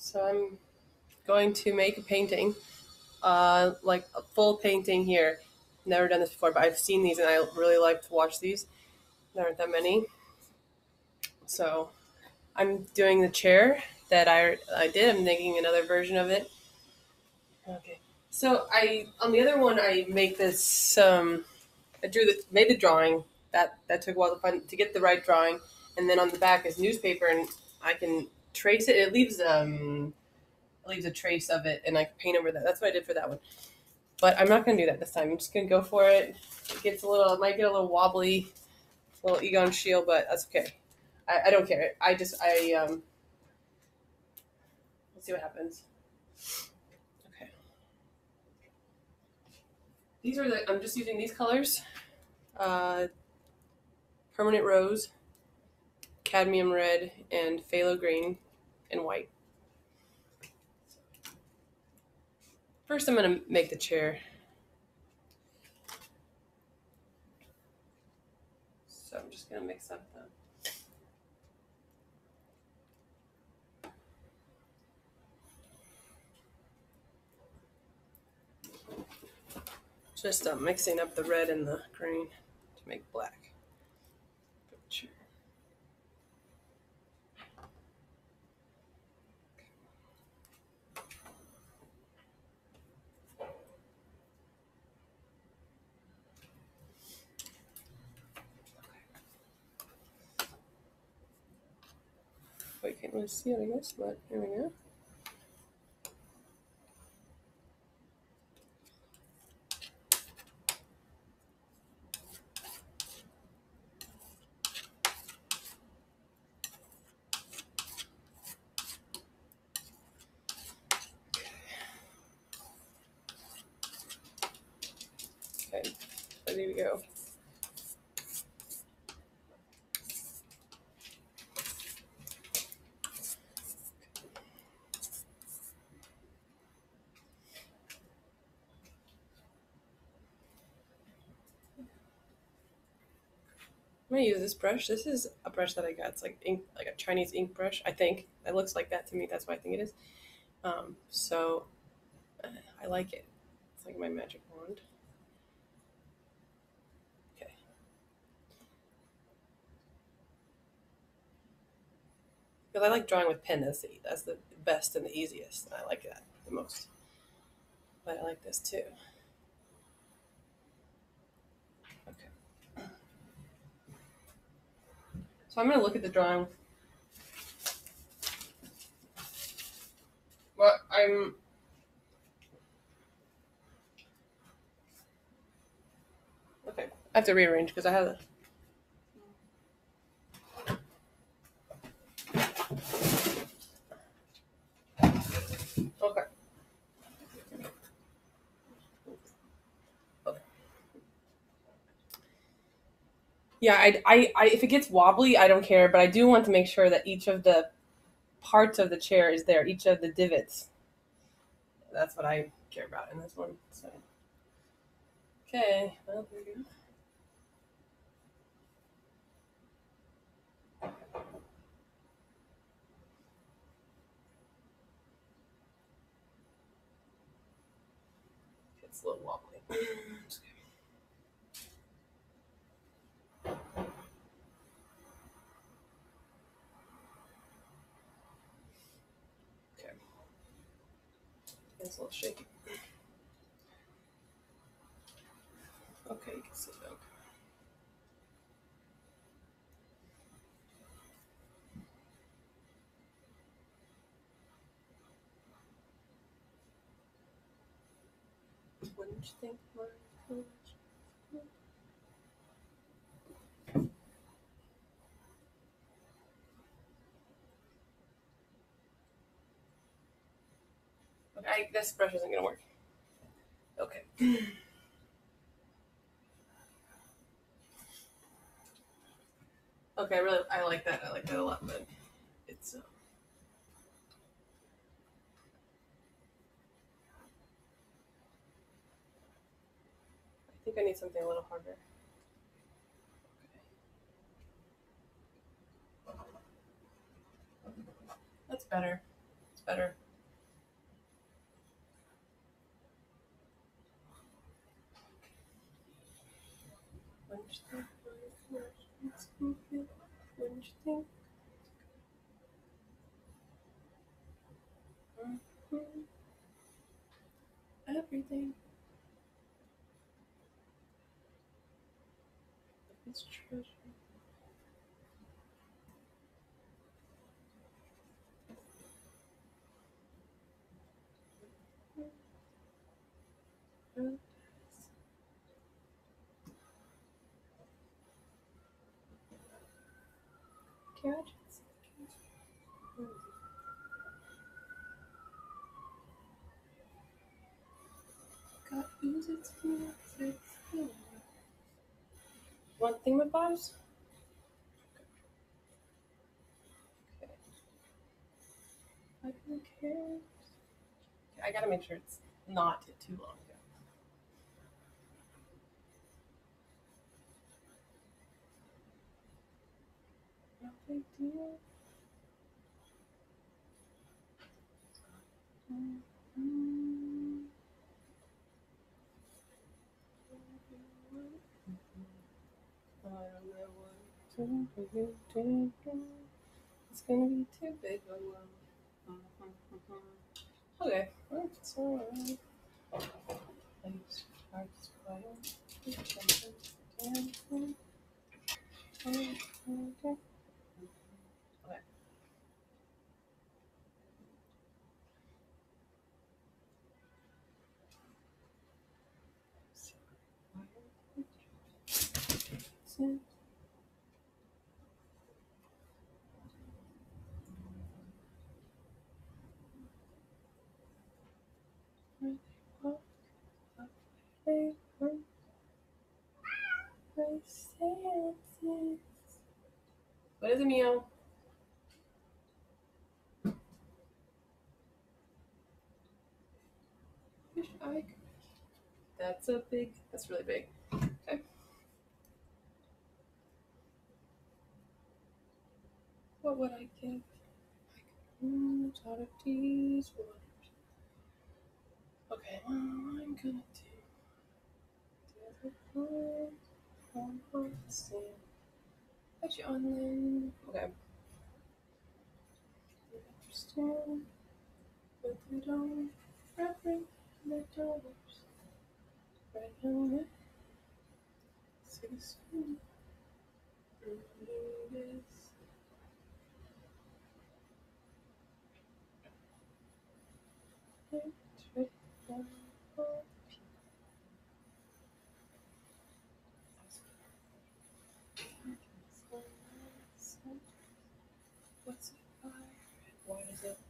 So I'm going to make a painting, like a full painting here. Never done this before, but I've seen these and I really like to watch these. There aren't that many. So I'm doing the chair that I did. I'm making another version of it. Okay. So I on the other one I make this. I made the drawing. That took a while to find to get the right drawing, and then on the back is newspaper, and I can trace it. It leaves a trace of it, and I can paint over that. That's what I did for that one. But I'm not going to do that this time. I'm just going to go for it. It might get a little wobbly, a little Egon Shield, but that's okay. I don't care. Let's see what happens. Okay. I'm just using these colors: uh, permanent rose, cadmium red, and phthalo green, and white. First, I'm going to make the chair. So I'm just going to mix up the. Just mixing up the red and the green to make black. Wait, can't really see it, I guess, but here we go. Okay, ready to go. I'm gonna use this brush. This is a brush that I got. It's like ink, like a Chinese ink brush. I think it looks like that to me. That's what I think it is. So I like it. It's like my magic wand. Okay. Because I like drawing with pen. That's the best and the easiest. I like that the most. But I like this too. Okay. So I'm gonna look at the drawing. Well, okay. I have to rearrange because I have. Okay. Okay. Yeah, if it gets wobbly, I don't care, but I do want to make sure that each of the parts of the chair is there, each of the divots. That's what I care about in this one. So, okay, well, here we go. It's a little wobbly. Okay, it's a little shaky. Okay, you can see it. Okay. What did you think? Okay, this brush isn't gonna work. Okay. Okay, I like that. I like that a lot, but it's. I think I need something a little harder. Okay. That's better. It's better. What did you think? What did you think? Mhm. Everything is treasure. Gadgets. Got use it to use. One thing with bars? Okay. I don't care. I gotta make sure it's not too long. No big deal. Mm-hmm. I don't know what to do. It's gonna be too big of one. Okay, that's alright. Thanks. Hearts quiet. Okay. So, what is it, Mio? Wish I could. That's a big. That's really big. Okay. What would I give? Out of these waters. Okay, well, I'm gonna do the one sand. Actually, on them. Okay. Understand, but they don't represent the dollars. Right on it. See the spoon. This. Right down. What's it by? Why is it?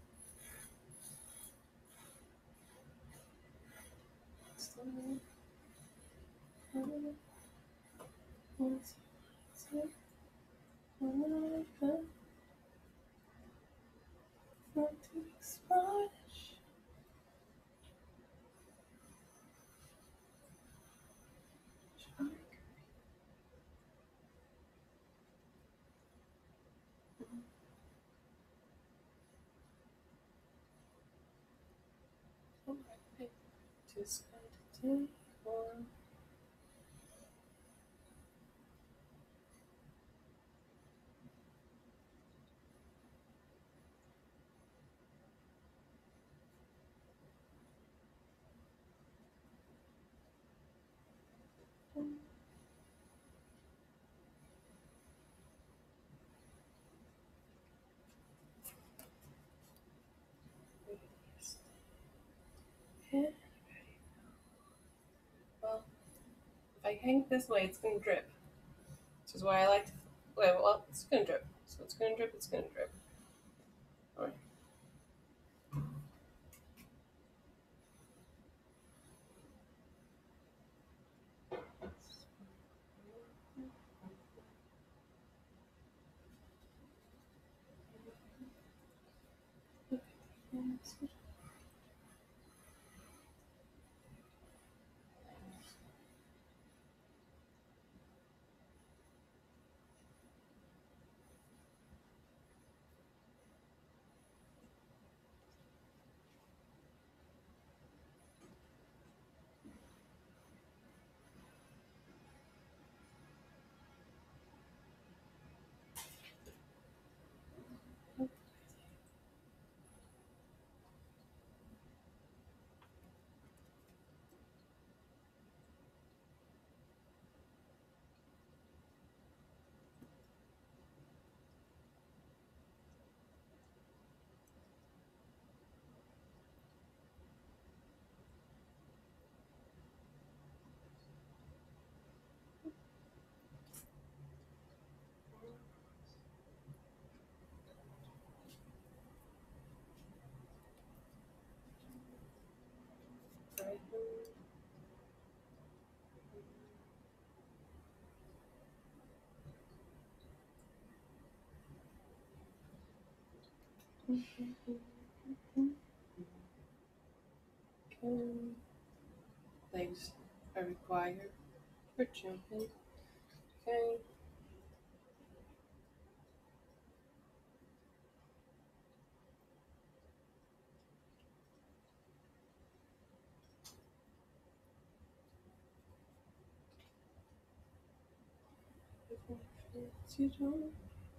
Still what's it? Not to express. Just got to take one. Yeah. Well, if I hang this way, it's gonna drip. Which is why I like to. Wait, well, it's gonna drip. So it's gonna drip. It's gonna drip. All right. Legs are required for jumping. Okay. You don't.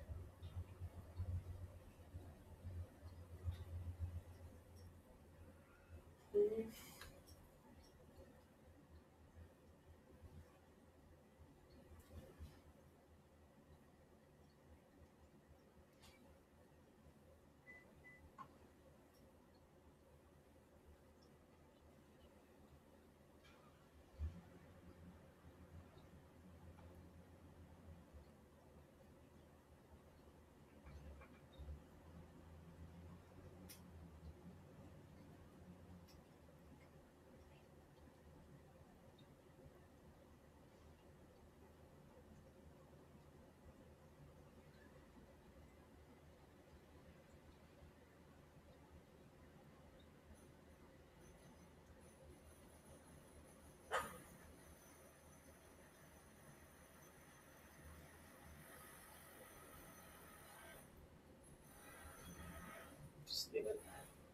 Just leave it.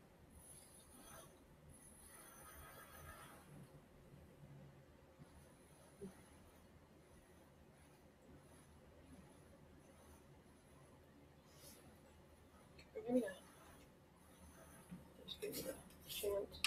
Maybe not. Just give it a chance.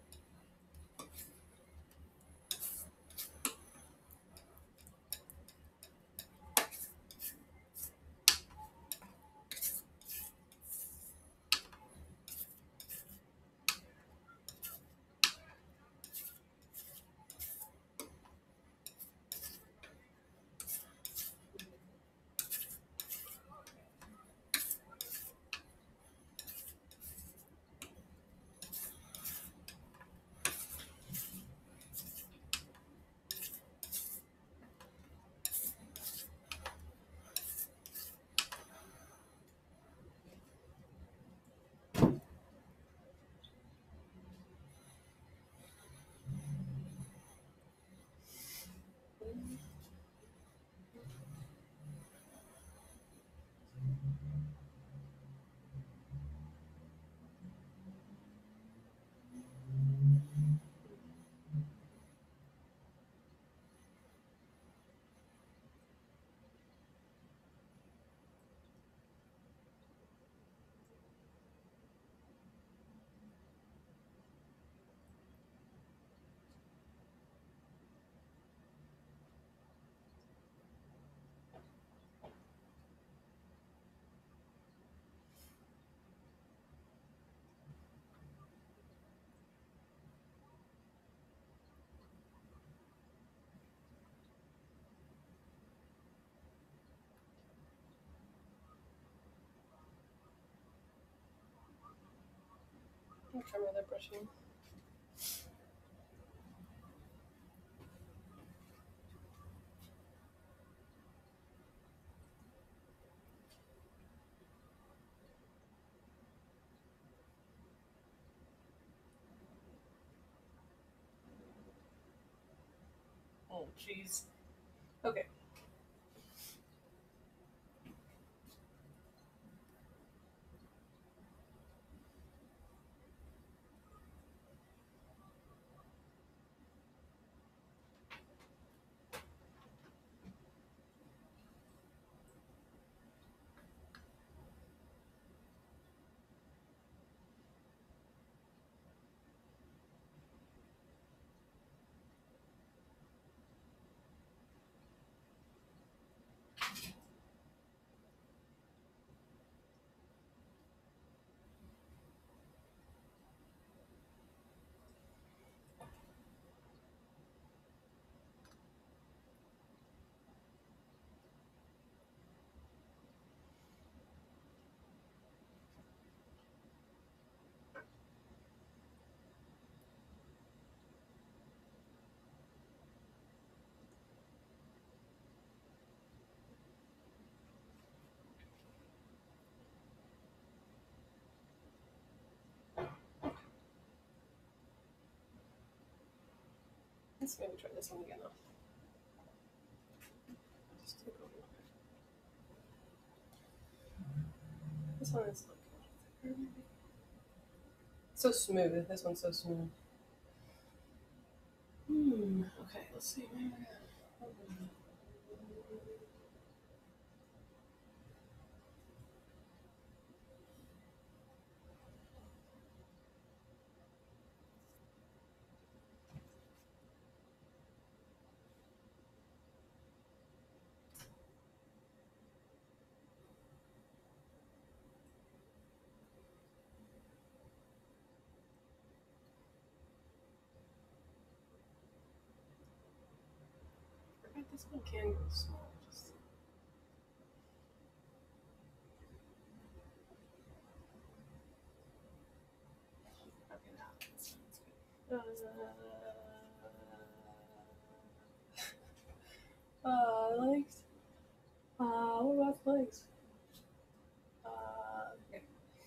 I'll try my other brushing. Oh, jeez. Okay. Let's maybe try this one again though. Just take a look. This one is like so smooth. This one's so smooth. Okay, let's see. I forgot this one can go small. Just okay, now that's good. Legs. What about the legs? Okay.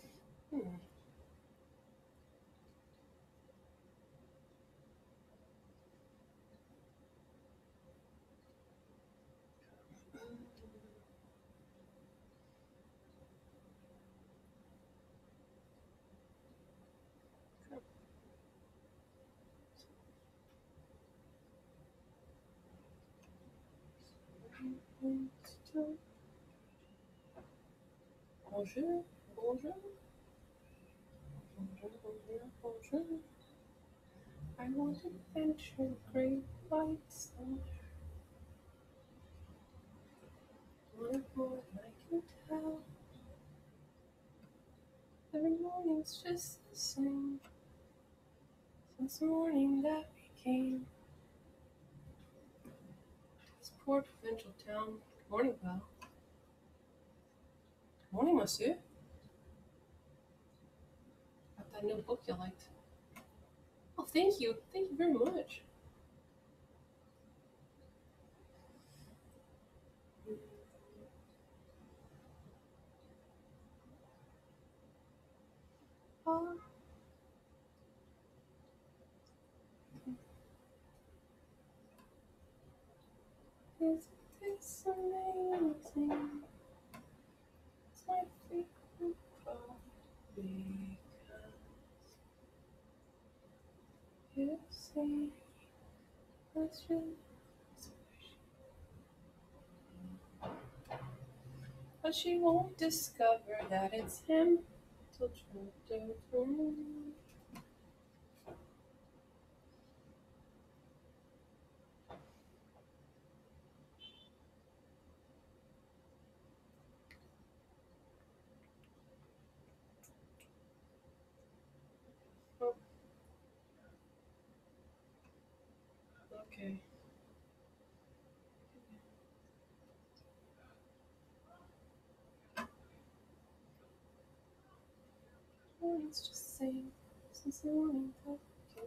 Bonjour, bonjour, bonjour, bonjour, bonjour. I want to venture great white somewhere. One more than I can tell. Every morning's just the same. Since the morning that we came. This poor provincial town. Good morning, pal. Good morning, monsieur. Got that new book you liked. Oh, thank you. Thank you very much. Uh, Isn't this amazing? It's my frequent call because you see that's really but she won't discover that it's him till chapter 3. Oh, okay. Morning's just the same since the morning that came.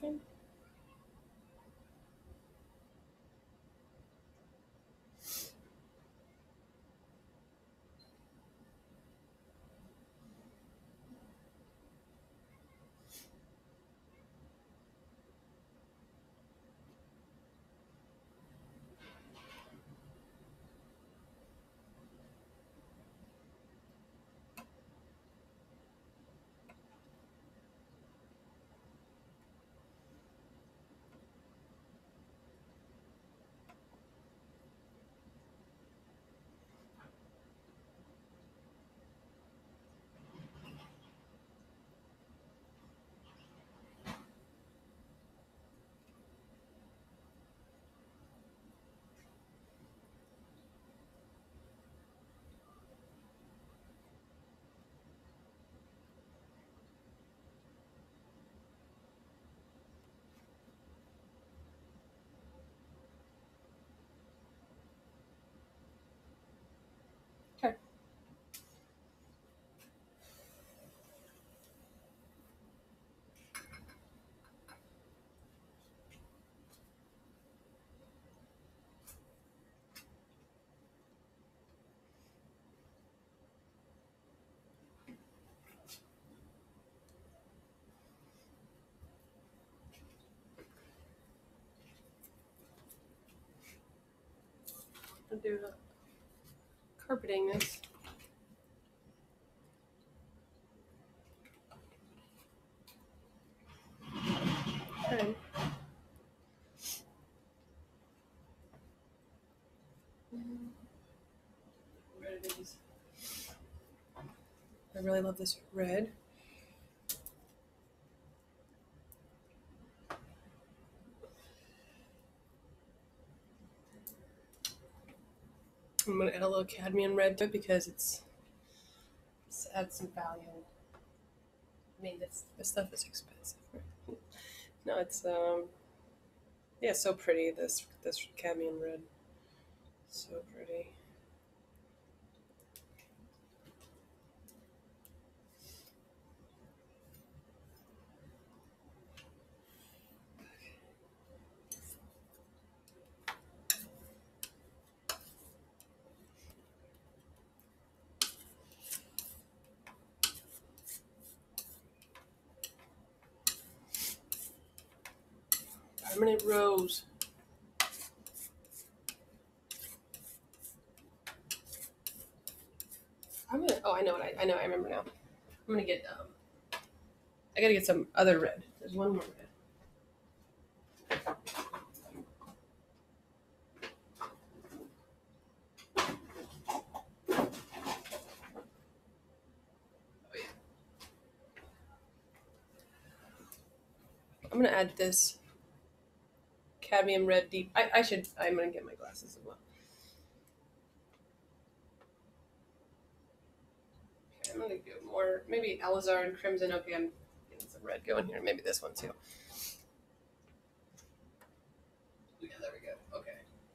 fine. Okay. I'll do the carpeting this. Okay. Red it is. I really love this red. I'm gonna add a little cadmium red to it because it's adds some value. I mean, this stuff is expensive. Right? No, it's yeah, so pretty. This cadmium red, so pretty. Permanent rose. I'm gonna. Oh, I know what I know. I remember now. I'm gonna get. I gotta get some other red. There's one more red. Oh yeah. I'm gonna add this cadmium red deep. I should. I'm gonna get my glasses as well. Okay, I'm gonna go more. Maybe Alizar and crimson. Okay, I'm getting some red going here. Maybe this one too. Yeah, there we go. Okay.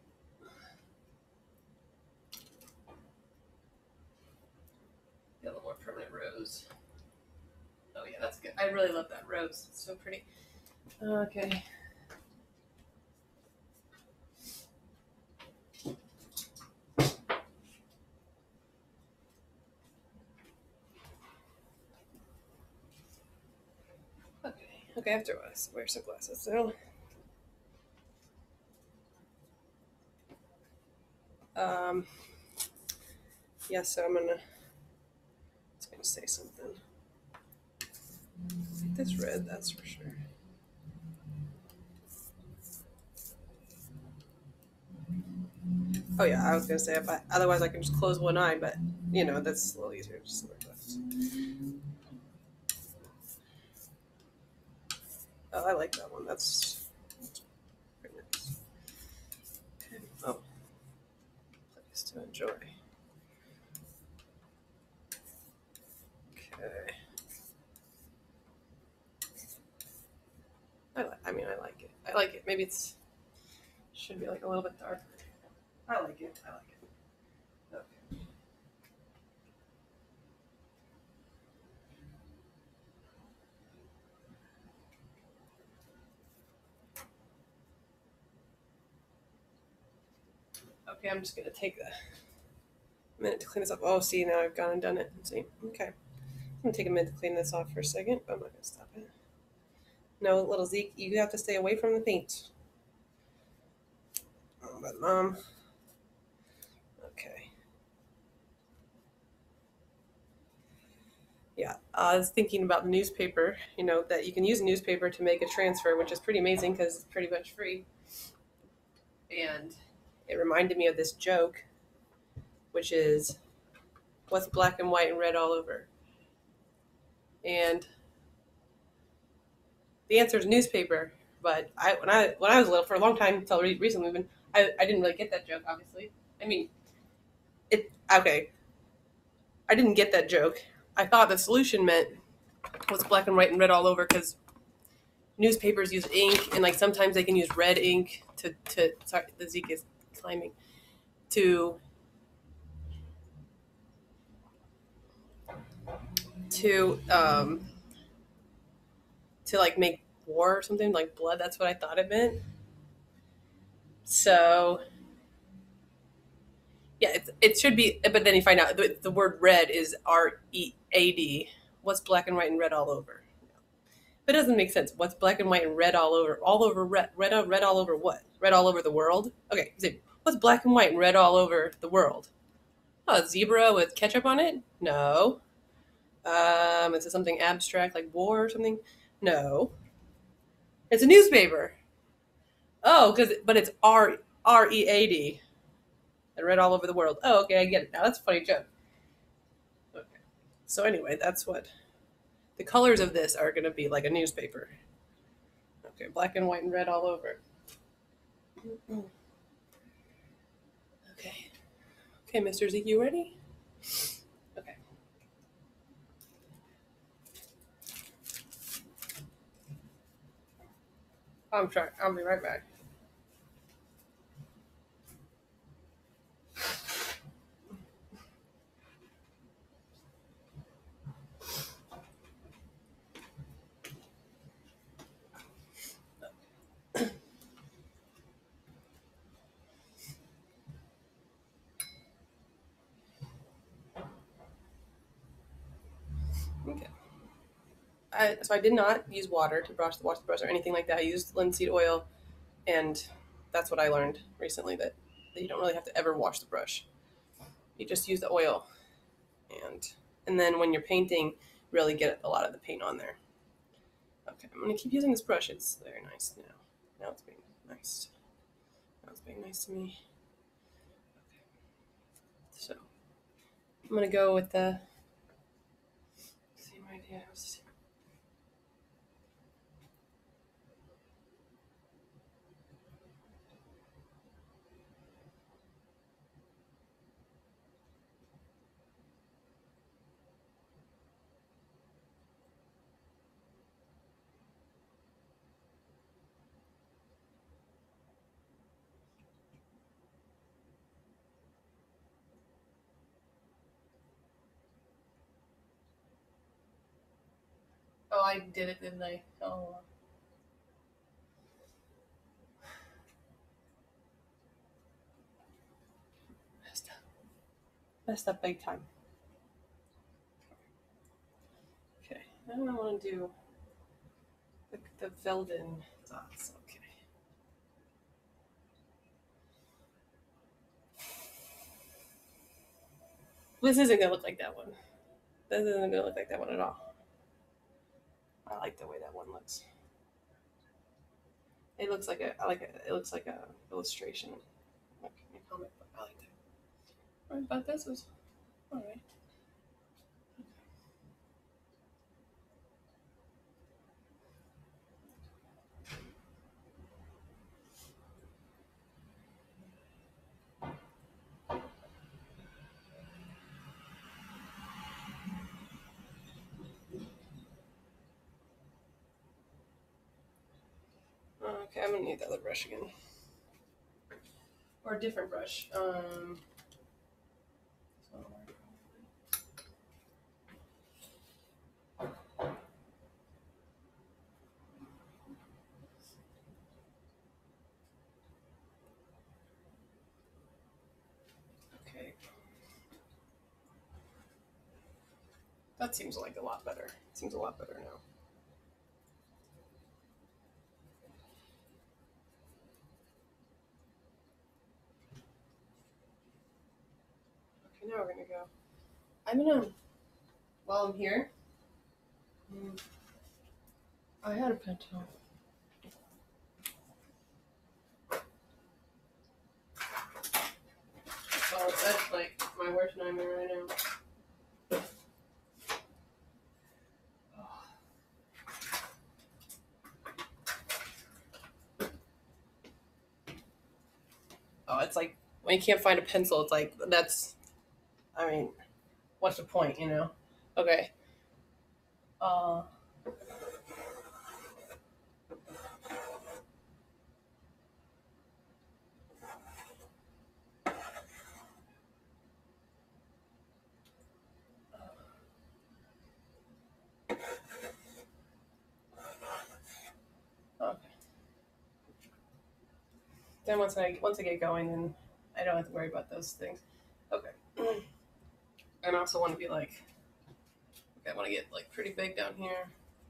Get a little more permanent rose. Oh yeah, that's good. I really love that rose. It's so pretty. Okay. Okay. Okay, I have to wear some glasses. So, um, yeah. So I'm gonna. It's gonna say something. This red, that's for sure. Oh yeah, I was gonna say if I otherwise I can just close one eye, but you know that's a little easier just to wear glasses. Oh, I like that one. That's very nice. Okay. Oh, place to enjoy. Okay. I mean, I like it. I like it. Maybe it's should be like a little bit darker. I like it. I like it. Okay. Okay, I'm just gonna take a minute to clean this up. Oh, see, now I've gone and done it. See, okay. I'm gonna take a minute to clean this off for a second, but I'm not gonna stop it. No, little Zeke, you have to stay away from the paint. Oh, but Mom. Okay. Yeah, I was thinking about the newspaper, that you can use a newspaper to make a transfer, which is pretty amazing because it's pretty much free. And it reminded me of this joke, which is what's black and white and red all over? And the answer is newspaper. But when I was little, for a long time until recently, I didn't really get that joke. Obviously, I mean, it okay. I didn't get that joke. I thought the solution meant what's black and white and red all over because newspapers use ink, and like sometimes they can use red ink to sorry, the Zeke is climbing to to um to like make war or something like blood. That's what I thought it meant. So yeah, it should be, but then you find out the word red is READ. What's black and white and red all over? But it doesn't make sense. What's black and white and red all over? All over red all over what? Red all over the world? Okay, what's black and white and red all over the world? Oh, a zebra with ketchup on it? No. Is it something abstract like war or something? No. It's a newspaper. Oh, but it's READ. And read all over the world. Oh, okay, I get it now. That's a funny joke. Okay. So anyway, that's what the colors of this are going to be like a newspaper. Okay, black and white and red all over. Okay. Okay, Mr. Zeke, you ready? Okay. I'm trying. I'll be right back. Okay. So I did not use water to wash the brush or anything like that. I used linseed oil, and that's what I learned recently that you don't really have to ever wash the brush. You just use the oil, and and then when you're painting, really get a lot of the paint on there. Okay, I'm gonna keep using this brush. It's very nice now. Now it's being nice. Now it's being nice to me. Okay, so I'm gonna go with the same idea. Oh, I did it, didn't I? Oh, messed up. Messed up big time. Okay, now I want to do the Velden dots. Okay. This isn't gonna look like that one. This isn't gonna look like that one at all. I like the way that one looks. It looks like it looks like a illustration. Okay, comic book. I like that. Right, but this is all right. Okay, I'm gonna need the other brush again, or a different brush. That seems like a lot better. Seems a lot better now. Okay, now we're gonna go. I'm gonna, while I'm here, I had a pencil. Well, that's like my worst nightmare right now. Oh, it's like when you can't find a pencil, it's like that's. I mean, what's the point, you know? Okay. Uh. Okay. Then once I get going, then I don't have to worry about those things. Okay. And I also want to be like, okay, I want to get like pretty big down here.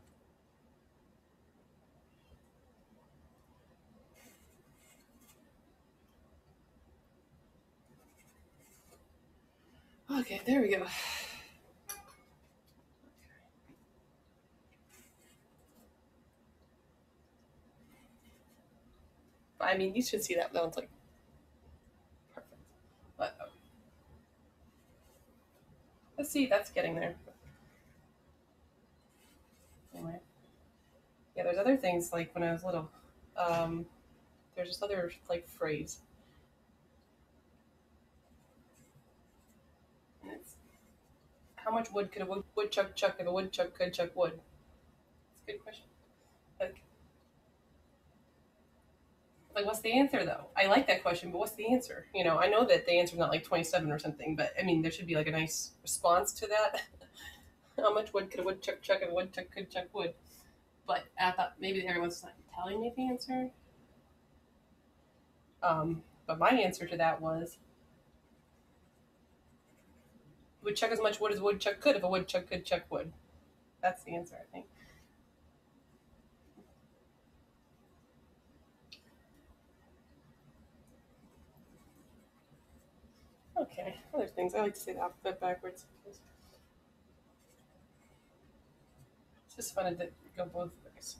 Okay, there we go. I mean, you should see that. That one's like perfect. But let's see, that's getting there. Anyway, yeah, there's other things like when I was little. Um, there's this other like phrase. And it's how much wood could a woodchuck chuck if a woodchuck could chuck wood? It's a good question. Like, what's the answer though? I like that question, but what's the answer? You know, I know that the answer's not like 27 or something, but I mean, there should be like a nice response to that. How much wood could a woodchuck chuck if a woodchuck could chuck wood? But I thought maybe everyone's like telling me the answer. But my answer to that was would chuck as much wood as a woodchuck could if a woodchuck could chuck wood. That's the answer, I think. Okay, other things. I like to say the alphabet backwards. It's just fun to go both ways.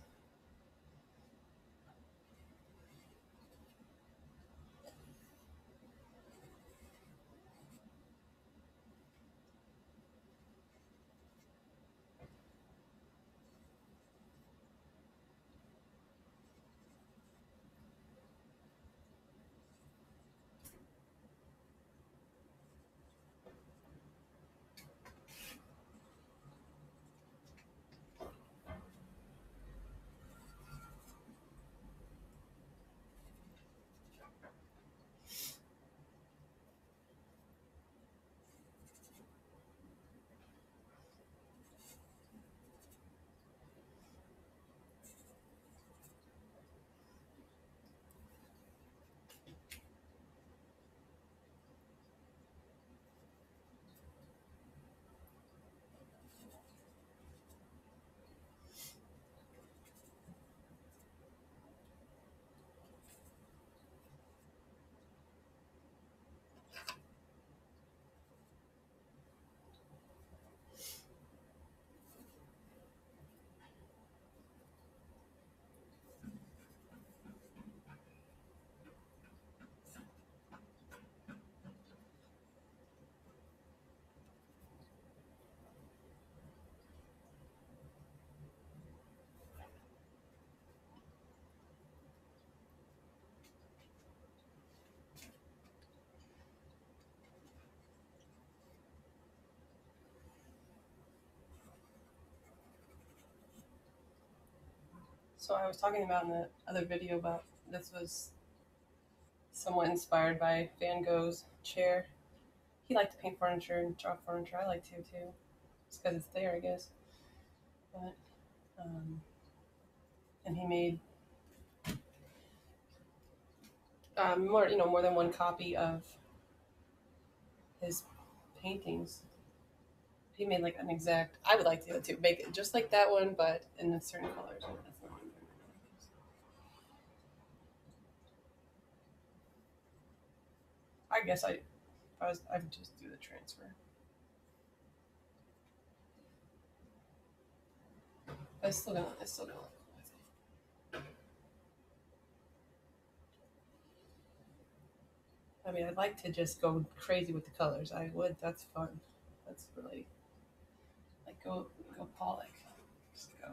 So I was talking about in the other video about this was somewhat inspired by Van Gogh's chair. He liked to paint furniture and draw furniture. I like to too, just because it's there, I guess. But and he made more than one copy of his paintings. he made like an exact. I would like to do it too. Make it just like that one, but in certain colors. That's the one. I guess I would just do the transfer. It's still gonna look cool, I mean, I'd like to just go crazy with the colors. I would. That's fun. That's really like go Pollock. Just go.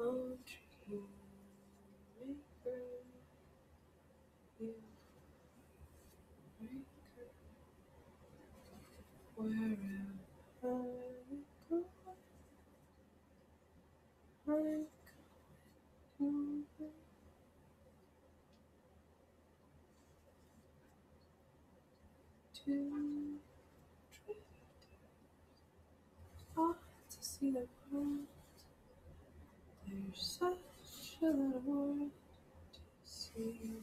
Oh, dream maker, you maker, wherever you go, I come to off to see the world. There's such a lot of world to see.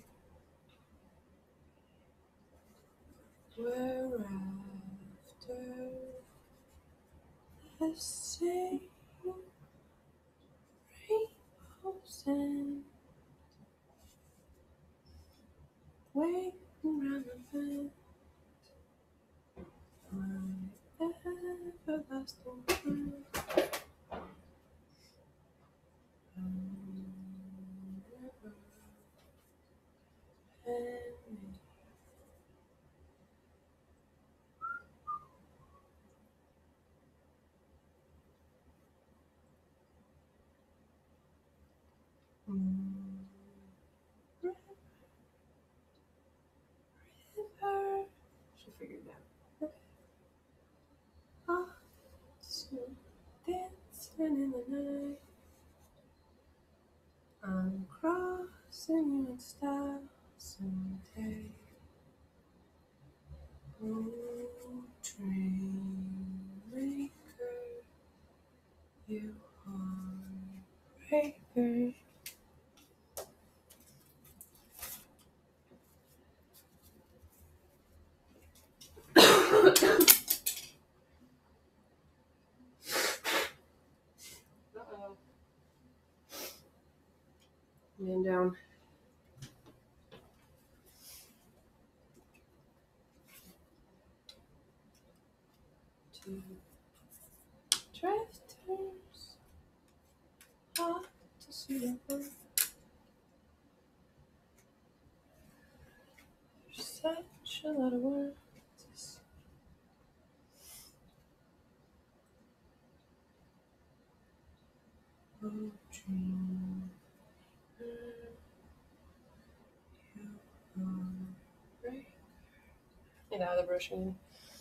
We're after the same rainbows and waiting round the bend. My everlasting friend. Never ending. River. She figured it out. Ah, so dancing in the night. I'm crossing you in style someday. Oh, dream maker, you heartbreaker. Uh-oh. Man down. Two drifters off to see the world. There's such a lot of world to see. Oh, dream you heartbreaker. Get out of the brushing.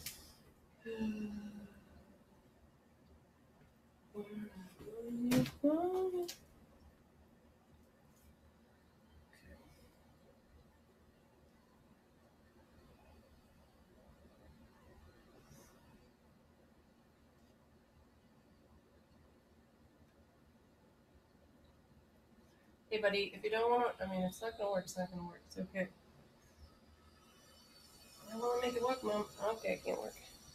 Hey, buddy, if you don't want to, I mean, it's not going to work, it's not going to work. It's okay. I want to make it work, Mom. Okay, it can't work.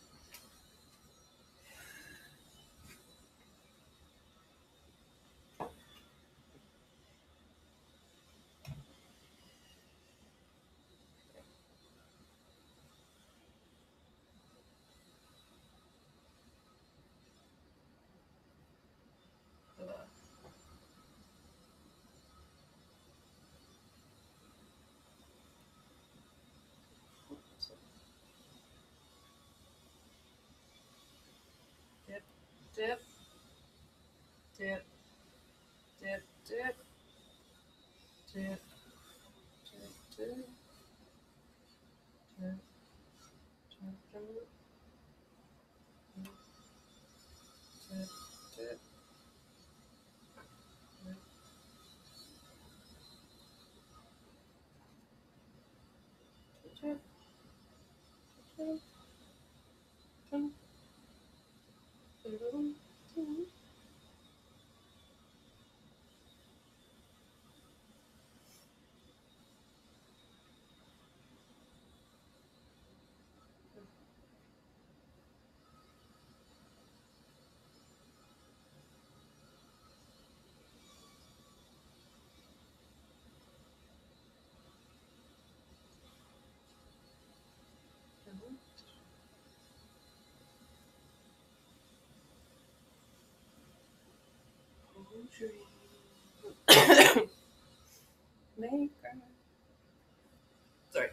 Dip, dip, dip, dip, dip, dip, dip, dip, dip, dip, dip, dip, dip, dip, maker. Sorry.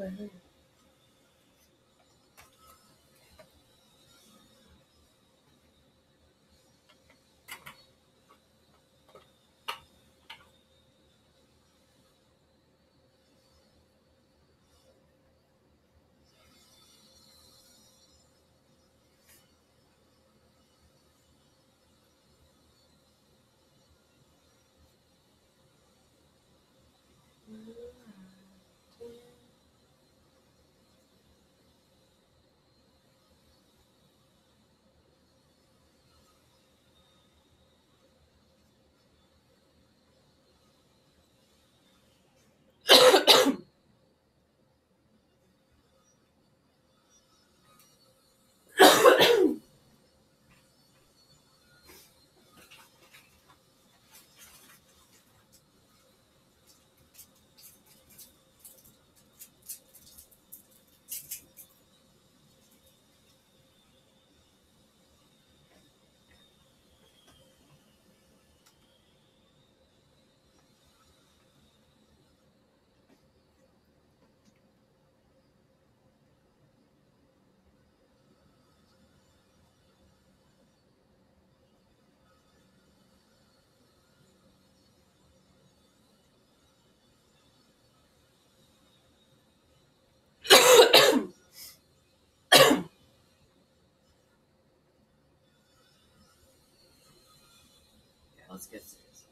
Let's get serious.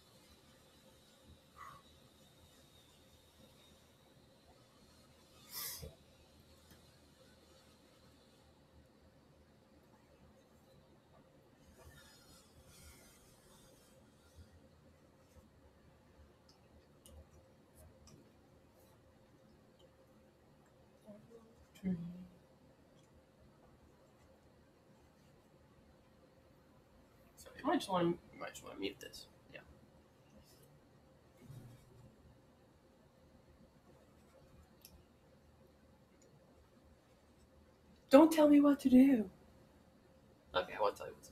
So you might just want to mute this. Yeah. Don't tell me what to do. Okay, I won't tell you what to do.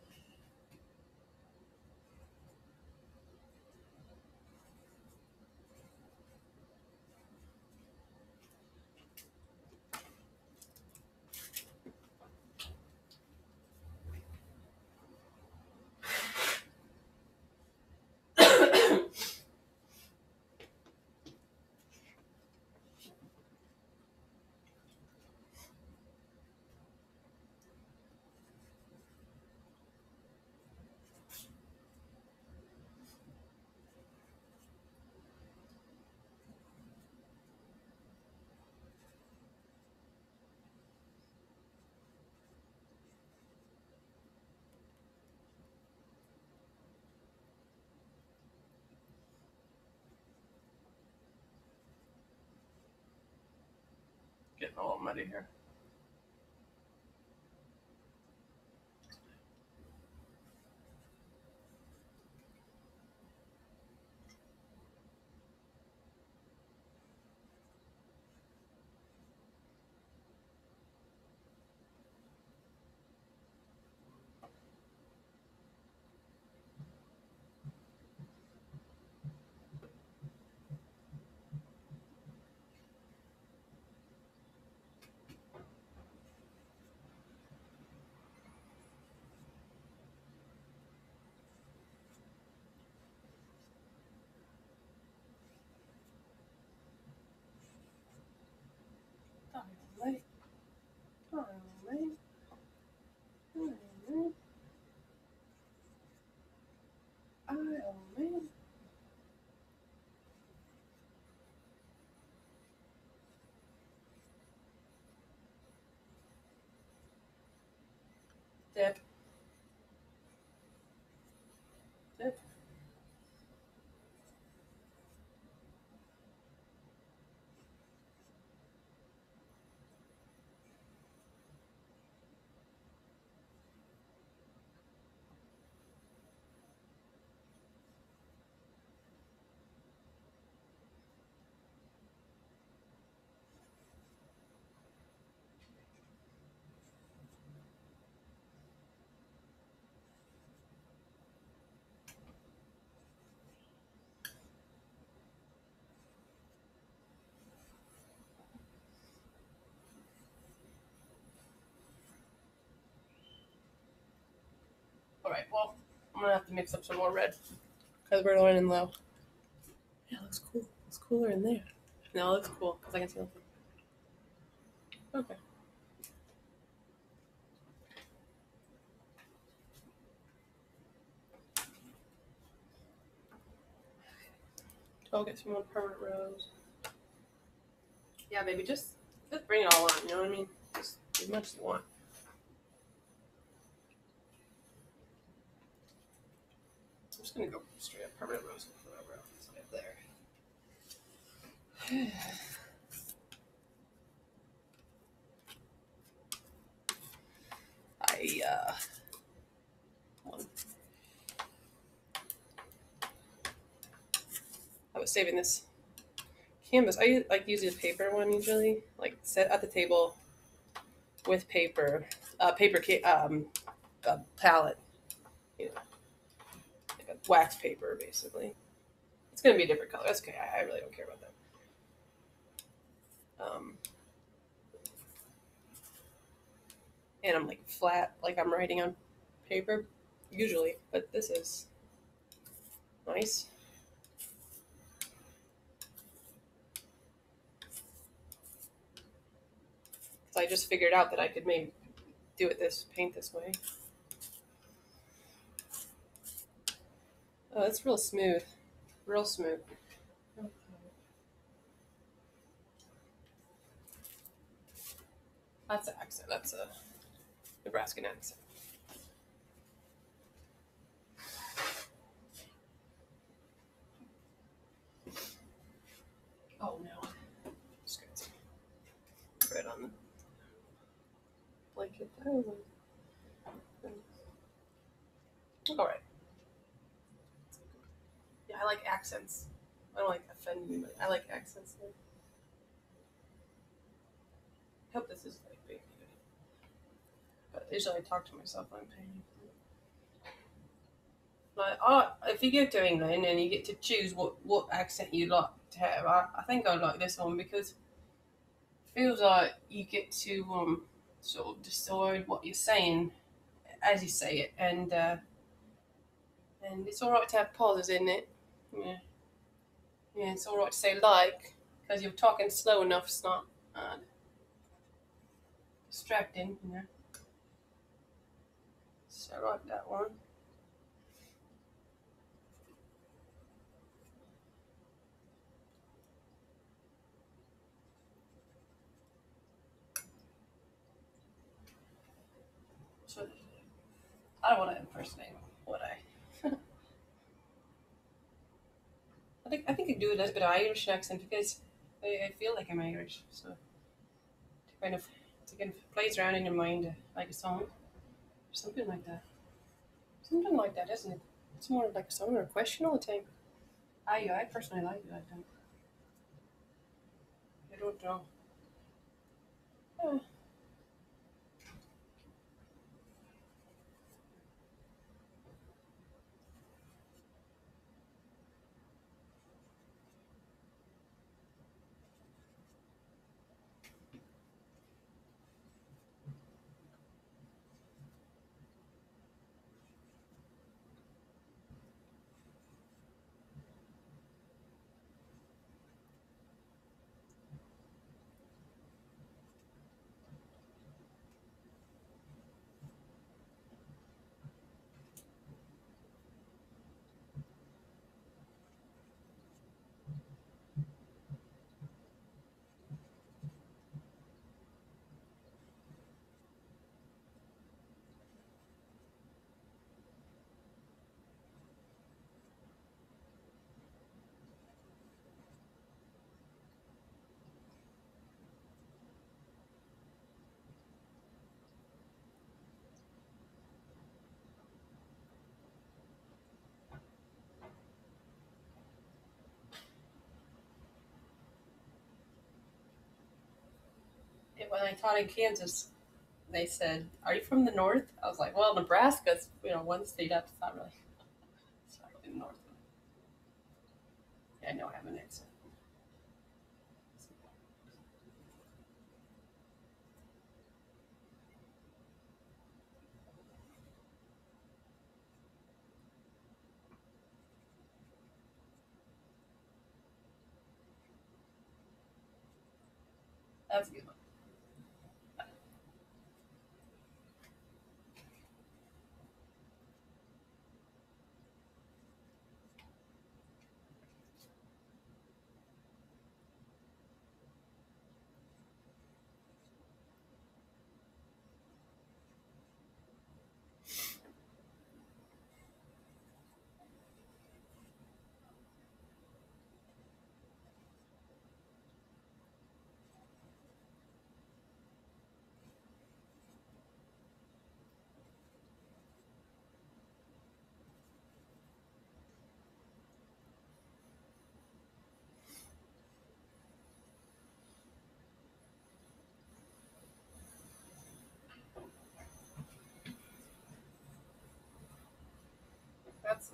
Getting all muddy here. Diamond, diamond, diamond, diamond. Dip, dip. Alright, well, I'm gonna have to mix up some more red because we're going in low. Yeah, it looks cool. It's cooler in there. No, it looks cool because I can see nothing. Okay. So I'll get some more permanent rose. Yeah, baby, just bring it all on. You know what I mean? Just as much as you want. I'm just gonna go straight up permanent rose with whatever else I have there. I was saving this canvas. I like use a paper one usually, like set at the table with paper, a palette, you know, like a wax paper basically. It's gonna be a different color. That's okay. I really don't care about that. And I'm like flat, like I'm writing on paper usually, but this is nice. So I just figured out that I could maybe do it paint this way. Oh, it's real smooth, real smooth. That's an accent. That's a Nebraskan accent. Oh no, just got some red on the blanket. All right. Yeah, I like accents. I don't like offending you, but I like accents. I hope this is like big. But usually I talk to myself when I'm painting. Like, if you go to England and you get to choose what accent you'd like to have, I think I'd like this one because it feels like you get to sort of decide what you're saying as you say it, and it's all right to have pauses in it. Yeah, yeah, it's all right to say like because you're talking slow enough. It's not distracting, you know. So I like that one. So I don't want to impersonate what I think I do a little bit of Irish accent because I feel like I'm Irish. So kind of to kind of plays around in your mind like a song or something like that. Something like that, isn't it? It's more like a song or a question all the time. I personally like it. I don't know. Yeah. When I taught in Kansas, they said, "Are you from the north?" I was like, "Well, Nebraska's one state up. It's not really north." Yeah, I know I have an accent. That's a good one. That's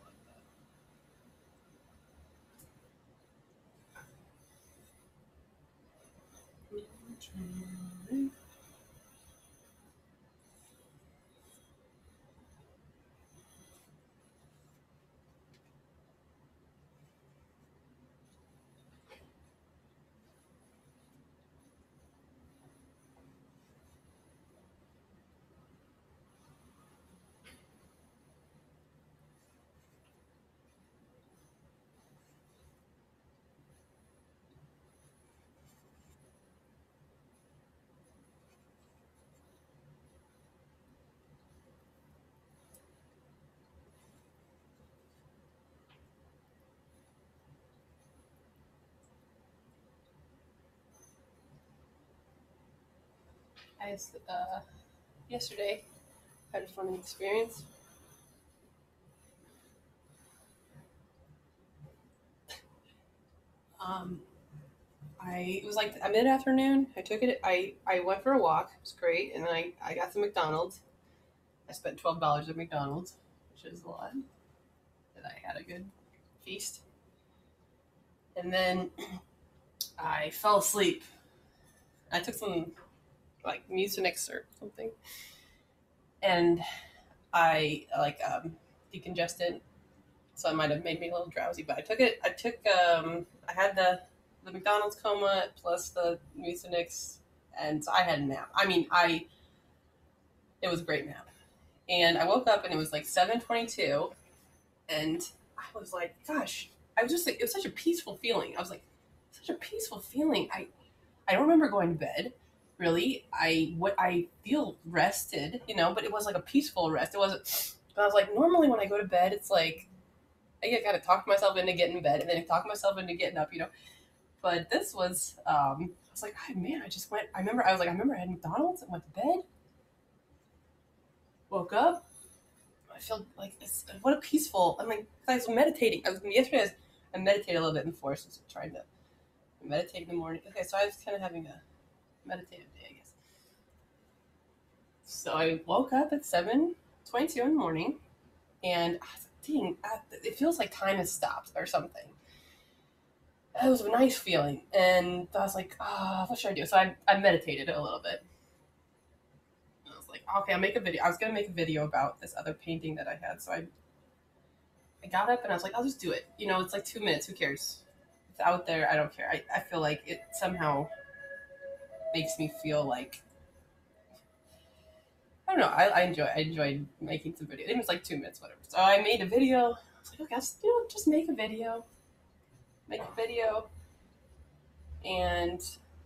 I just, yesterday had a fun experience. Um, it was like a mid afternoon. I took it. I went for a walk. It was great, and then I got some McDonald's. I spent $12 at McDonald's, which is a lot. And I had a good feast, and then I fell asleep. I took some like Mucinex or something, and I like decongestant, so it might have made me a little drowsy. But I took it. I had the McDonald's coma plus the Mucinex, and so I had a nap. I mean, it was a great nap, and I woke up and it was like 7:22, and I was like, gosh, I was just like, it was such a peaceful feeling. I was like, such a peaceful feeling. I don't remember going to bed. Really, I feel rested, but it was like a peaceful rest. It wasn't. But I was like, normally when I go to bed, it's like I gotta talk myself into getting in bed, and then talk myself into getting up. But this was, I was like, oh, man, I just went. I remember I had McDonald's and went to bed. Woke up. I feel like what a peaceful. I mean, I was meditating. Yesterday. I meditated a little bit before, so I was trying to meditate in the morning. Okay, so I was kind of having a meditative day, I guess. So I woke up at 7:22 in the morning, and I was like, dang, it feels like time has stopped or something. It was a nice feeling, and I was like, what should I do? So I meditated a little bit. And I was like, okay, I'll make a video. I was gonna make a video about this other painting that I had, so I got up and I was like, I'll just do it. It's like 2 minutes. Who cares? It's out there. I don't care. I feel like it somehow makes me feel like I don't know. I enjoyed making some video. It was like 2 minutes, whatever. So I made a video. I was like, okay, just make a video. Make a video, and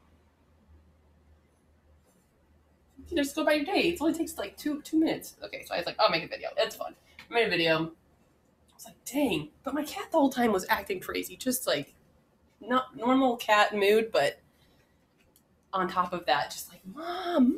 just go by your day. It only takes like two minutes. Okay, so I was like, I'll make a video. It's fun. I made a video. I was like, dang. But my cat the whole time was acting crazy. Just like not normal cat mood, but on top of that, just like, Mom.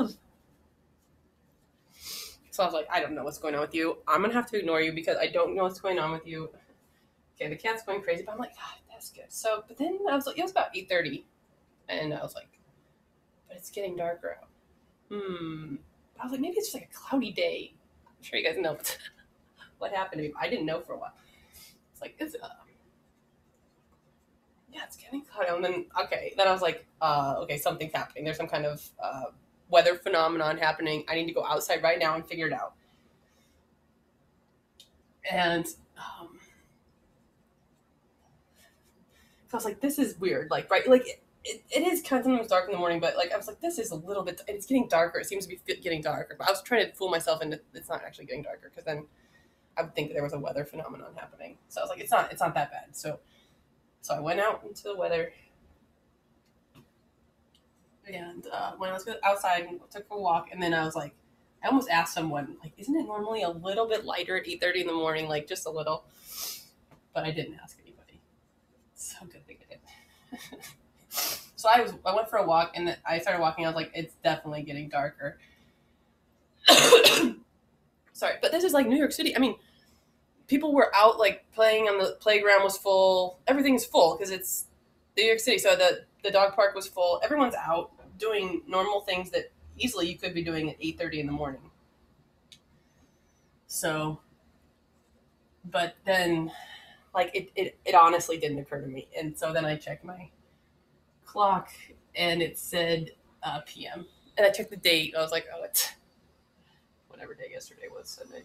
So I was like, I don't know what's going on with you. I'm going to have to ignore you because I don't know what's going on with you. Okay, the cat's going crazy, but I'm like, that's good. So, but then I was like, it was about 8:30, and I was like, but it's getting darker out. I was like, maybe it's just like a cloudy day. I'm sure you guys know what happened to me. I didn't know for a while. It's like, yeah, it's getting cloudy. And then, then I was like, okay, something's happening. There's some kind of weather phenomenon happening. I need to go outside right now and figure it out. And so I was like, this is weird. Like, right, like it is kind of sometimes dark in the morning, but like I was like, this is a little bit. It's getting darker. It seems to be getting darker. But I was trying to fool myself into it's not actually getting darker because then I would think that there was a weather phenomenon happening. So I was like, it's not that bad. So I went out into the weather and when I was outside and took a walk, and then I was like, I almost asked someone like, isn't it normally a little bit lighter at 8:30 in the morning, like just a little? But I didn't ask anybody. So good thing I did. So I went for a walk and I started walking. I was like, it's definitely getting darker. Sorry, but this is like New York City. I mean, people were out like playing on the playground was full. Everything's full because it's New York City. So the dog park was full. Everyone's out doing normal things that easily you could be doing at 8:30 in the morning. So, but then like it honestly didn't occur to me, and so then I checked my clock and it said PM, and I checked the date. I was like, oh, it's whatever day yesterday was Sunday.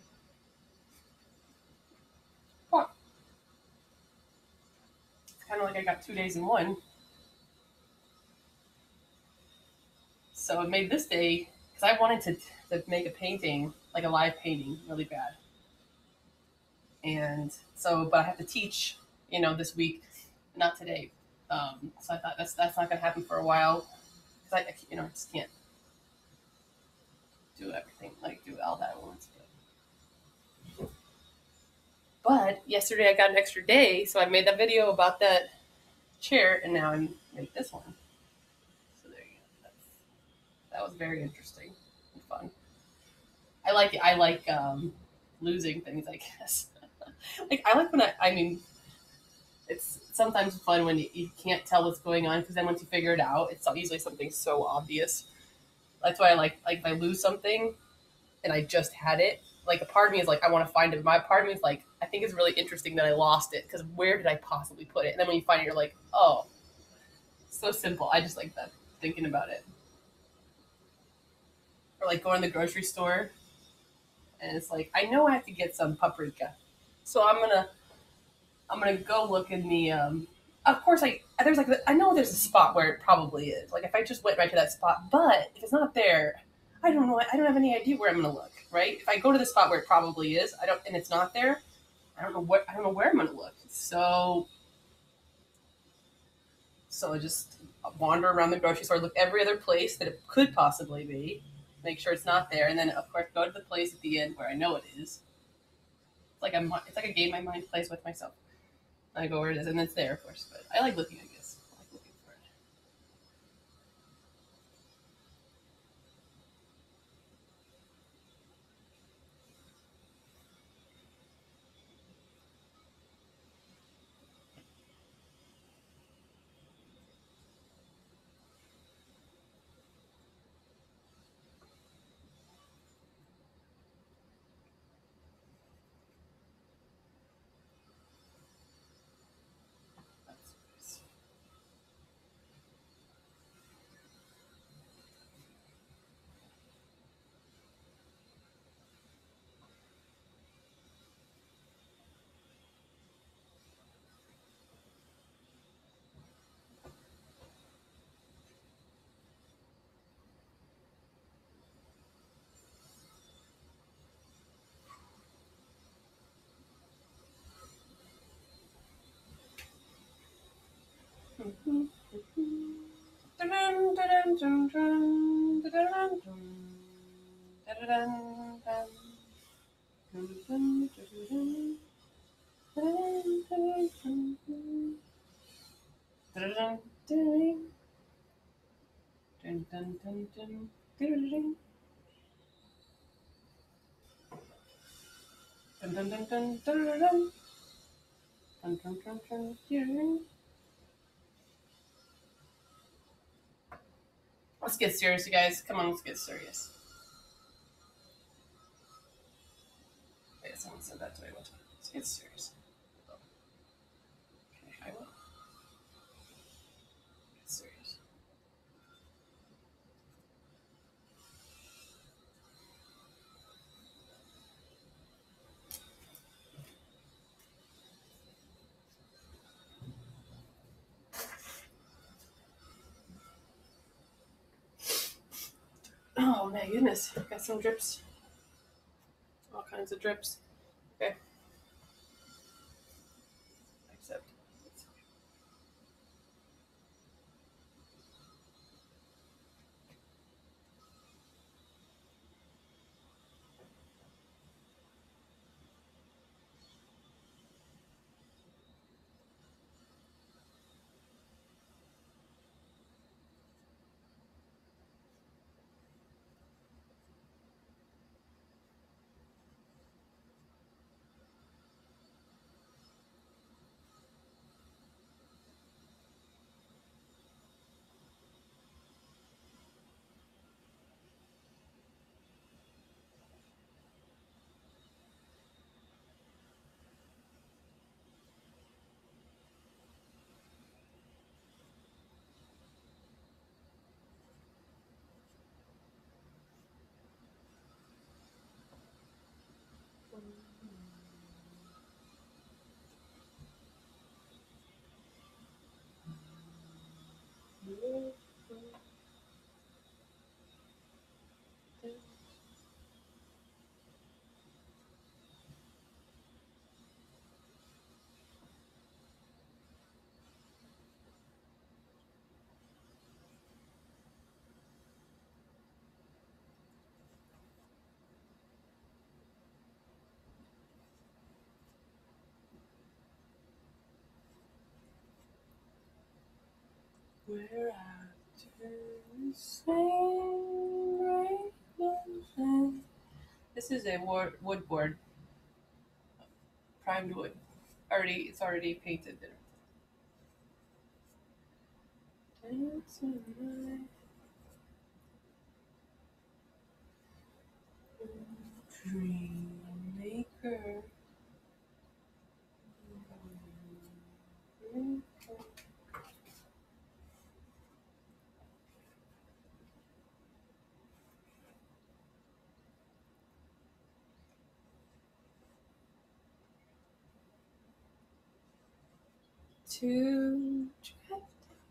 Huh. It's kind of like I got 2 days in one. So it made this day because I wanted to make a painting, like a live painting, really bad. And so, but I have to teach, this week, not today. So I thought that's not going to happen for a while because I just can't do everything, like do all that at once. But yesterday I got an extra day, so I made that video about that chair, and now I make this one. So there you go. That was very interesting and fun. I like it. I like losing things, I guess. Like I like when I mean, it's sometimes fun when you can't tell what's going on because then once you figure it out, it's usually something so obvious. That's why I like if I lose something and I just had it. Like a part of me is like I want to find it. My part of me is like I think it's really interesting that I lost it because where did I possibly put it? And then when you find it, you're like, oh, so simple. I just like that thinking about it. Or like going to the grocery store and it's like I know I have to get some paprika, so I'm gonna go look in the. Of course, there's like I know there's a spot where it probably is. Like if I just went right to that spot, but if it's not there, I don't know. I don't have any idea where I'm gonna look. Right? If I go to the spot where it probably is, I don't, and it's not there. I don't know where I'm gonna look. So I just wander around the grocery store, look every other place that it could possibly be, make sure it's not there, and then of course go to the place at the end where I know it is. It's like a game my mind plays with myself. I go where it is, and it's there, of course. But I like looking, I guess. I like looking for it. That's nice. Let's get serious, you guys. Come on, let's get serious. Wait, someone said that to me one time. Let's get serious. Okay, I will. Get serious. my goodness, got some drips. All kinds of drips. Okay. Except. We're after the same rainbow. This is a wood board, primed wood. It's already painted there. Dream maker. To drift.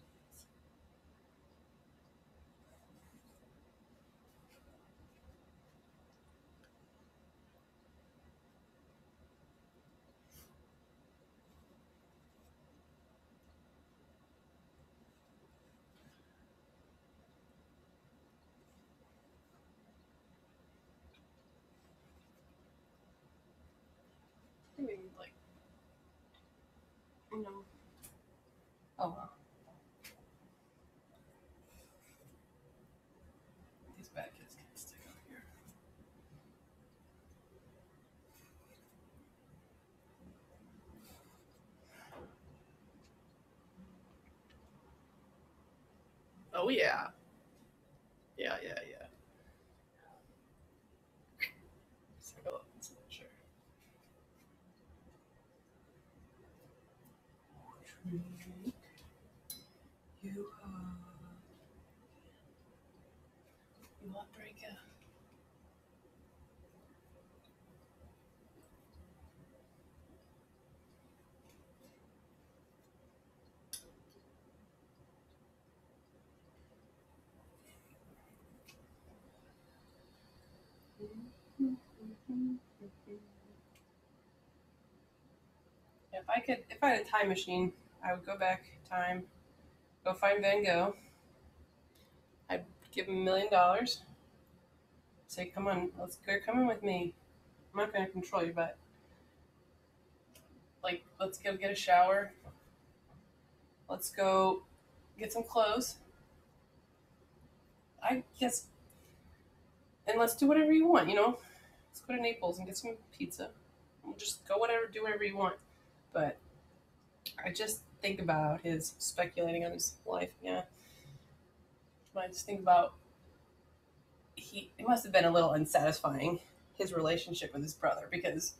Maybe like, you know. Oh wow. These bad kids can't stick up here. Oh yeah. Yeah. Sure. You heartbreaker. If I had a time machine, I would go back time, go find Van Gogh. I'd give him $1 million. Say, come on, come in with me. I'm not going to control you, but like, let's go get a shower. Let's go get some clothes. I guess, and let's do whatever you want. Let's go to Naples and get some pizza. We'll just go do whatever you want. But I just think about his speculating on his life. Yeah, I just think about it must have been a little unsatisfying, his relationship with his brother, because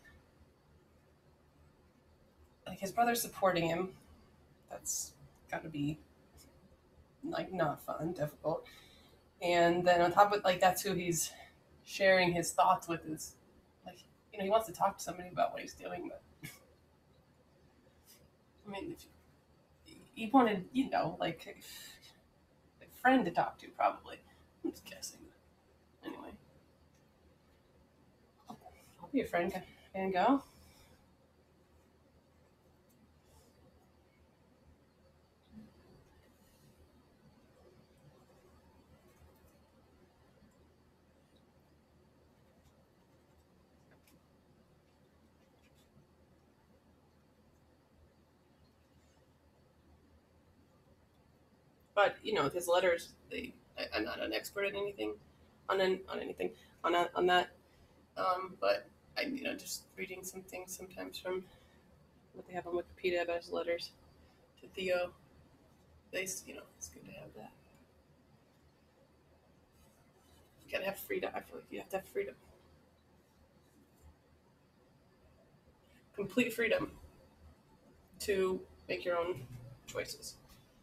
like his brother's supporting him. That's got to be like not fun, difficult. And then on top of like that's who he's sharing his thoughts with is like he wants to talk to somebody about what he's doing, but I mean if he wanted like a friend to talk to probably. I'm just guessing. Anyway. Be a friend, Van Gogh. But with his letters, I'm not an expert in anything, on anything, on that. But I just reading some things sometimes from what they have on Wikipedia about his letters to Theo. It's good to have that. You gotta have freedom. I feel like you have to have freedom, complete freedom to make your own choices.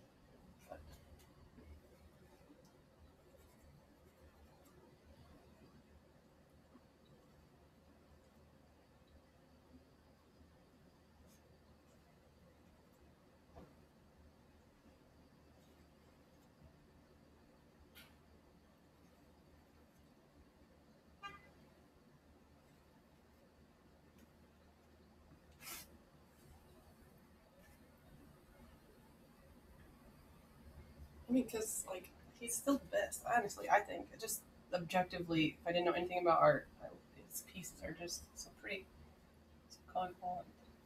I mean, because he's still the best. Honestly, I think just objectively, if I didn't know anything about art, his pieces are just so pretty, so colorful.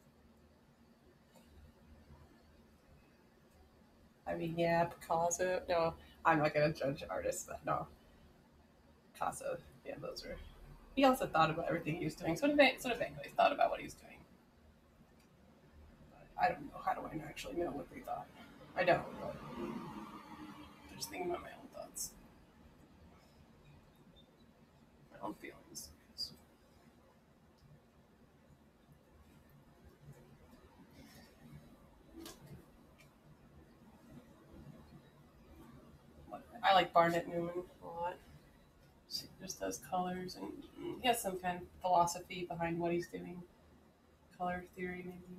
I mean, yeah, Picasso. No, I'm not gonna judge artists, but no, Picasso. Yeah, those are. He also thought about everything he was doing. So did Van Gogh. He thought about what he was doing. But I don't know. How do I actually know what they thought? I don't. But I'm just thinking about my own thoughts, my own feelings. I like Barnett Newman a lot. She just does colors, and he has some kind of philosophy behind what he's doing. Color theory, maybe.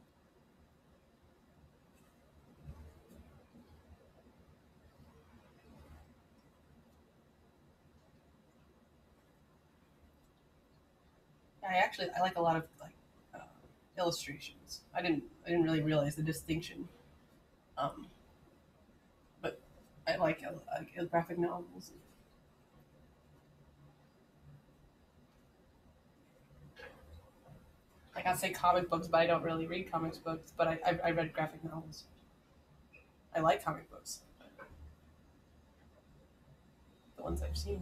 I like a lot of uh, illustrations. I didn't really realize the distinction, um, but I like graphic novels. Like I say comic books, but I don't really read comics books. But I read graphic novels. I like comic books, the ones I've seen.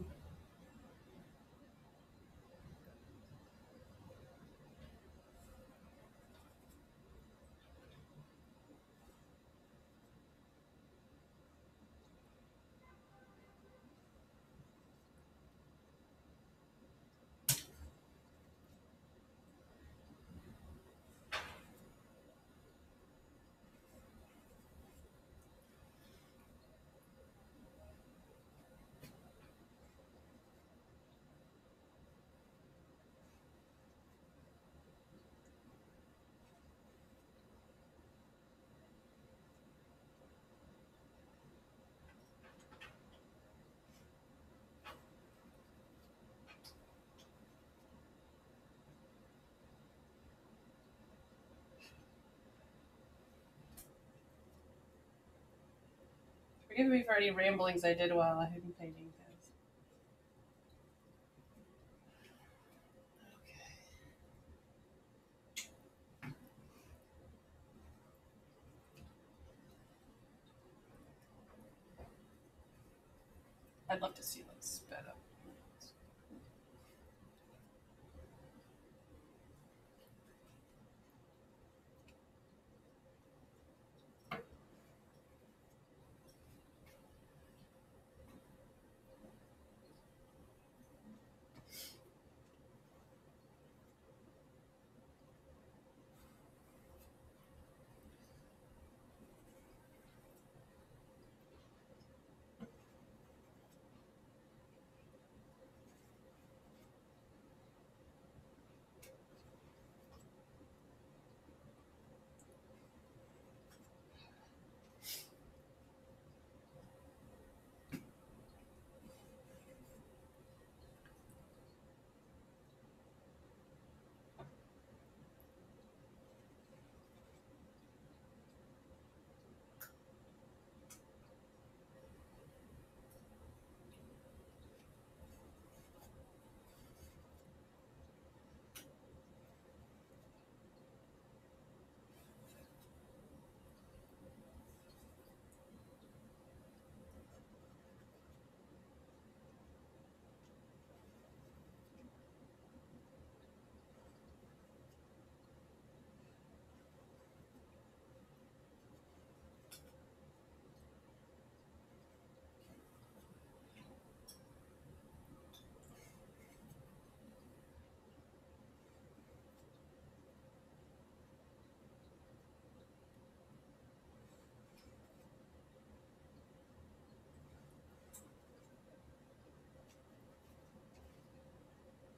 Forgive me for any ramblings I did while I had been painting. Guys. I'd love to see sped up.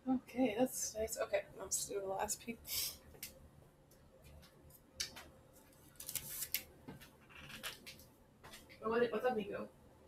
Okay, that's nice. Okay, let's do the last piece. What's up, Nico?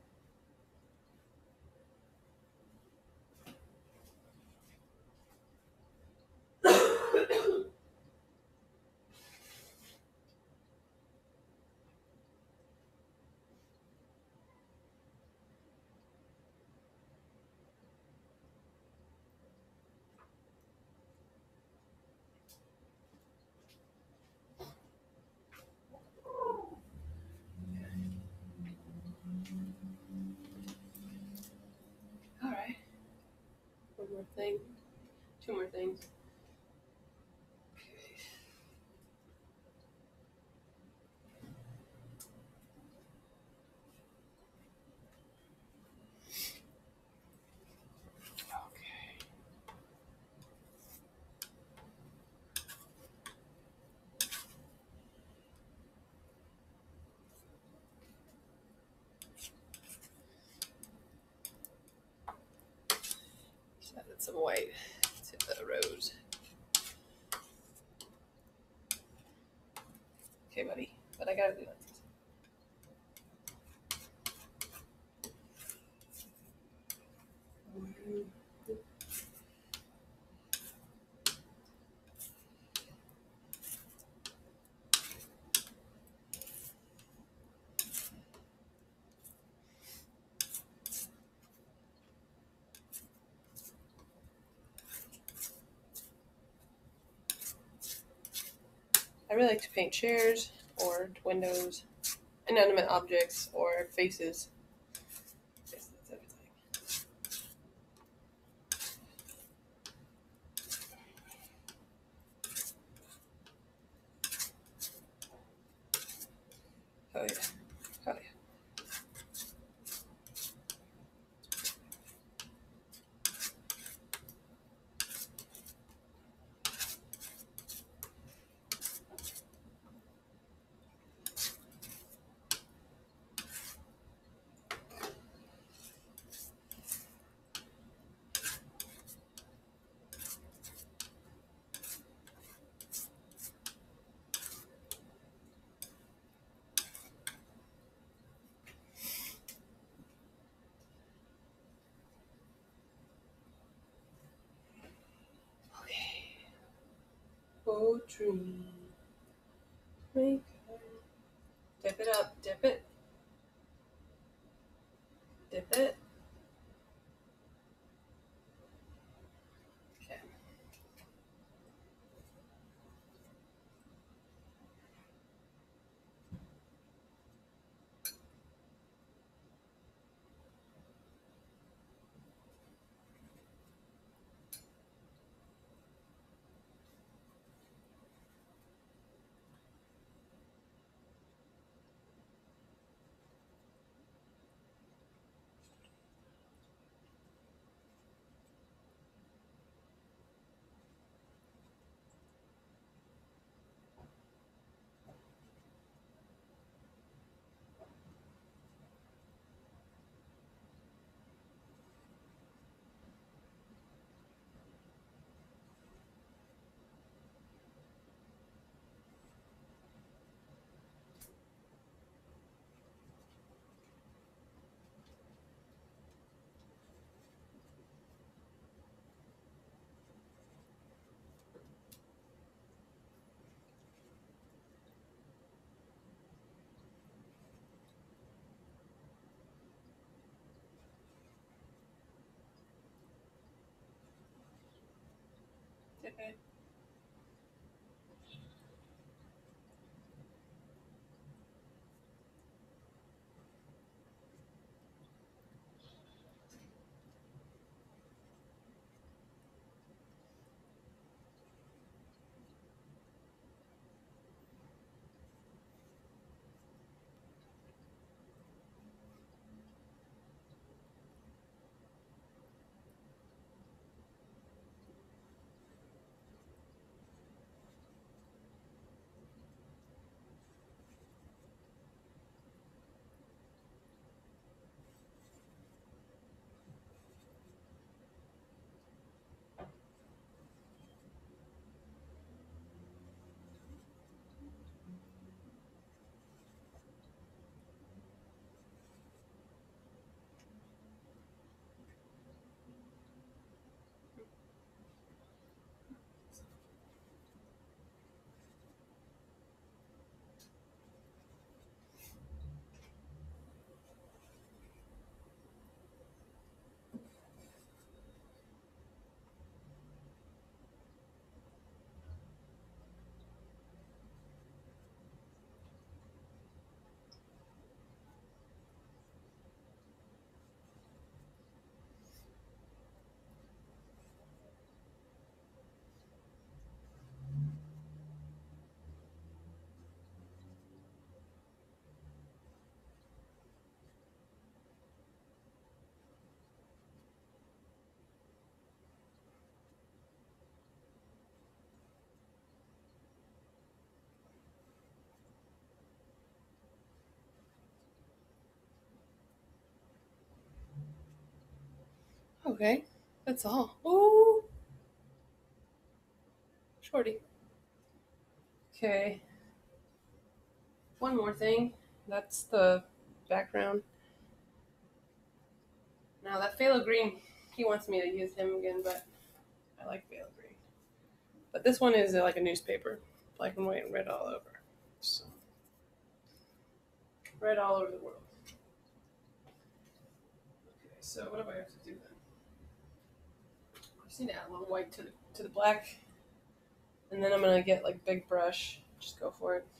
All right. One more thing. Two more things. Okay. Just added some white to the rose. Okay, buddy. But I gotta do that. I really like to paint chairs or windows, inanimate objects or faces. Yes, that's everything. Oh yeah. Oh yeah. Okay. Poetry. Make. Dip it up. Dip it. Dip it. Okay. Dip it. Okay, that's all. Ooh, shorty. Okay, one more thing. That's the background. Now that phthalo green, he wants me to use him again, but I like phthalo green. But this one is like a newspaper, black and white and red all over. So red all over the world. Okay, so what do I have to do then? I just need to add a little white to the black, and then I'm gonna get like big brush. Just go for it.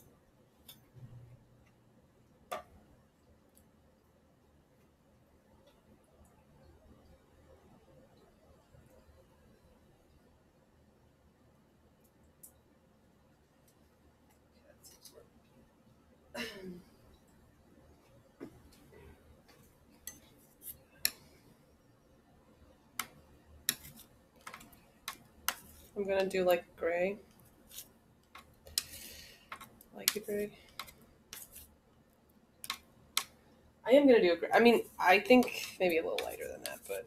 I'm gonna do like gray, like a gray. I am gonna do a gray. I mean, I think maybe a little lighter than that, but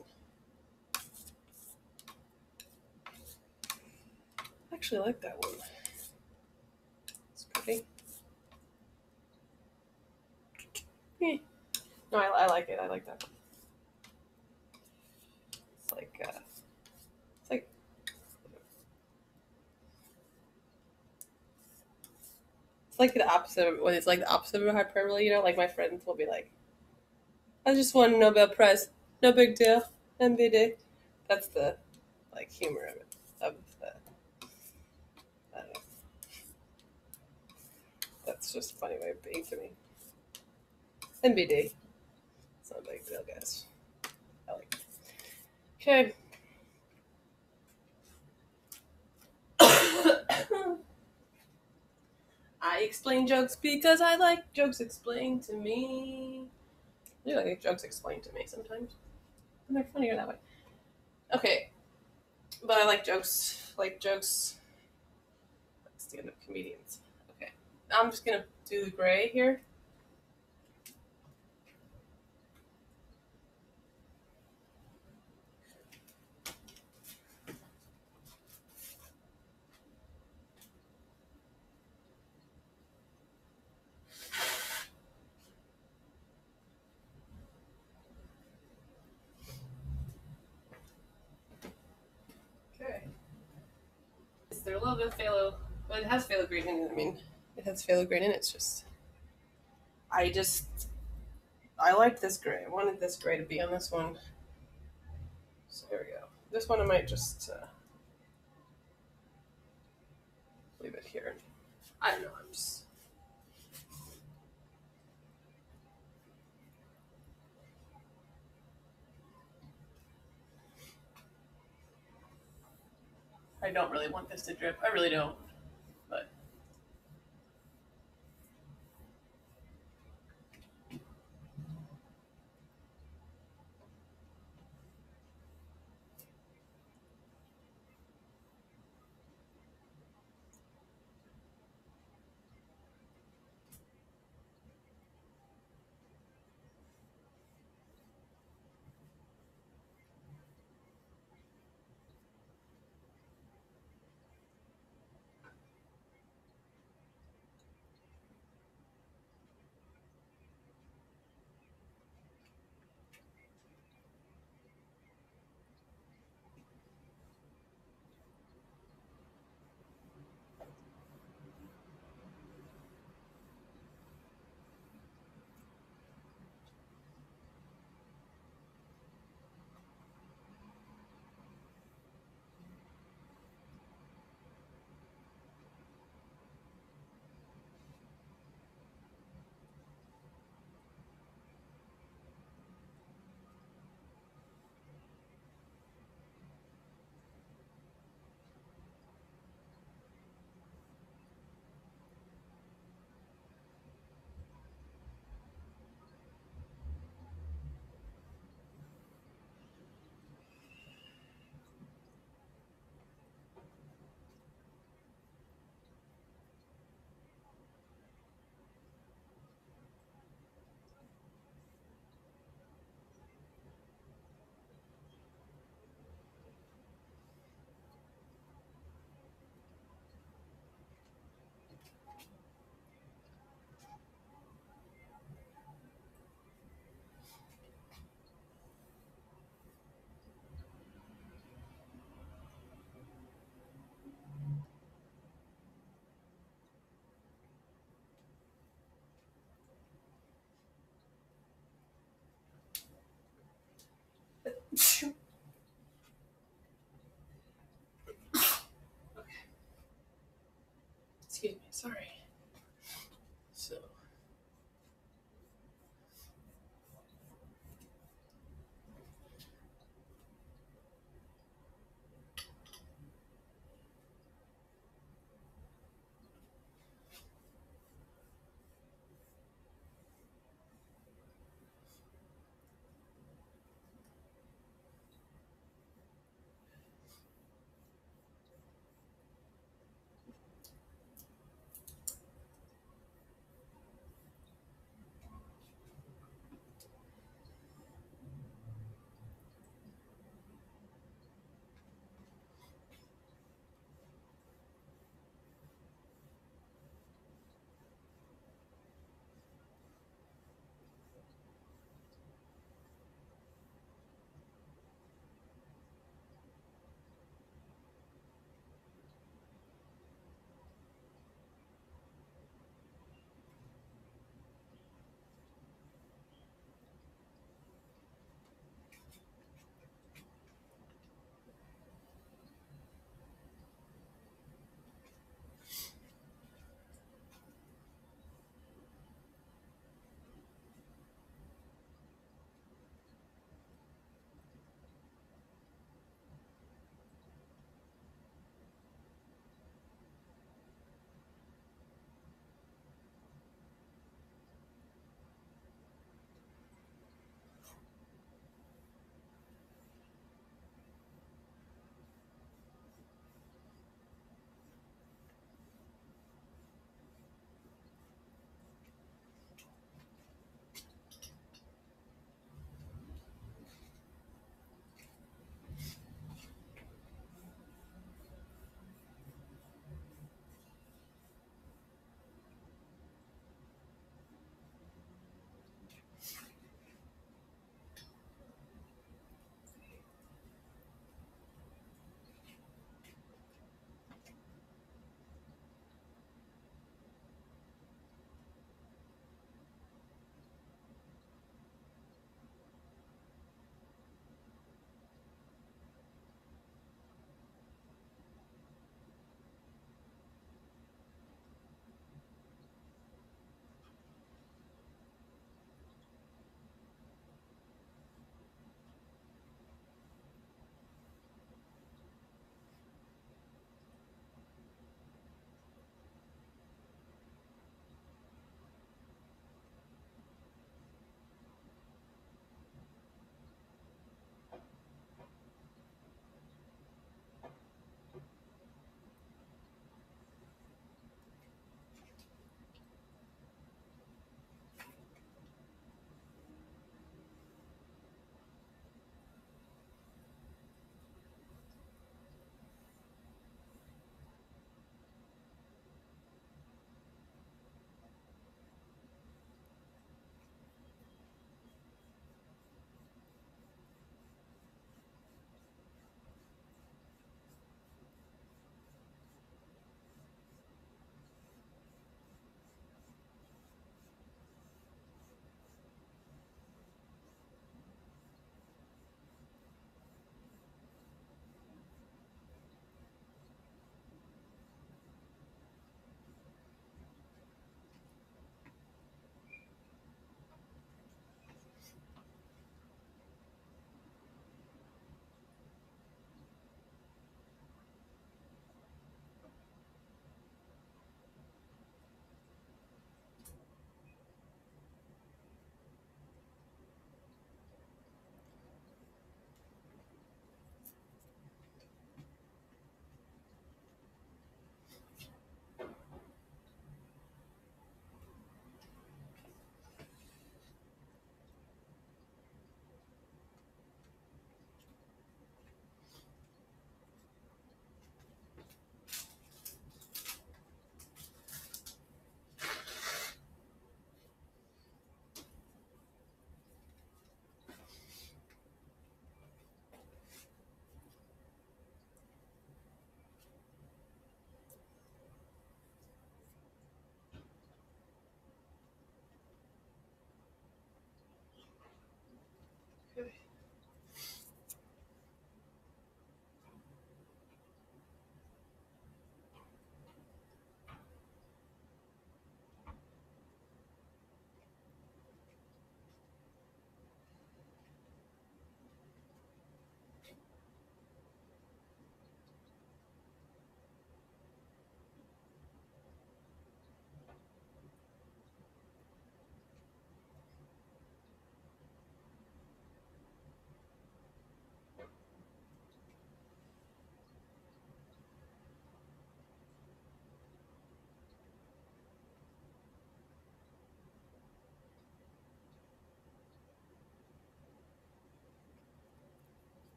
I actually like that one. It's pretty. Eh. No, I like it. I like that one. It's like it's like it's like the opposite of when it's like the opposite of hyperbole. You know, like my friends will be like, "I just won a Nobel Prize. No big deal. MBD." That's the like humor of it. Of the, I don't know. That's just a funny way of being to me. MBD. It's not a big deal, guys. I like it. Okay. I explain jokes because I like jokes explained to me. I do like jokes explained to me sometimes. And they're funnier that way. Okay. But I like jokes. Like jokes. Like stand up comedians. Okay. I'm just gonna do the gray here. Okay. Is there a little bit of phthalo? But it has phthalo green in it. I mean, it has phthalo green in it. It's just. I just. I like this gray. I wanted this gray to be on this one. So here we go. This one I might just leave it here. I don't know. I'm just. I don't really want this to drip. I really don't. But Excuse me, sorry. So.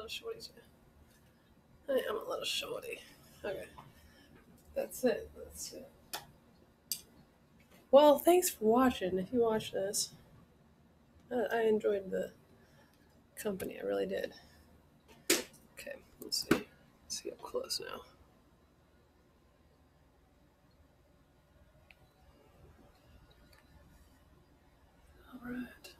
little shorty too. I am a little shorty. Okay. That's it. That's it. Well, thanks for watching. If you watched this, I enjoyed the company. I really did. Okay, let's see. Let's see up close now. All right.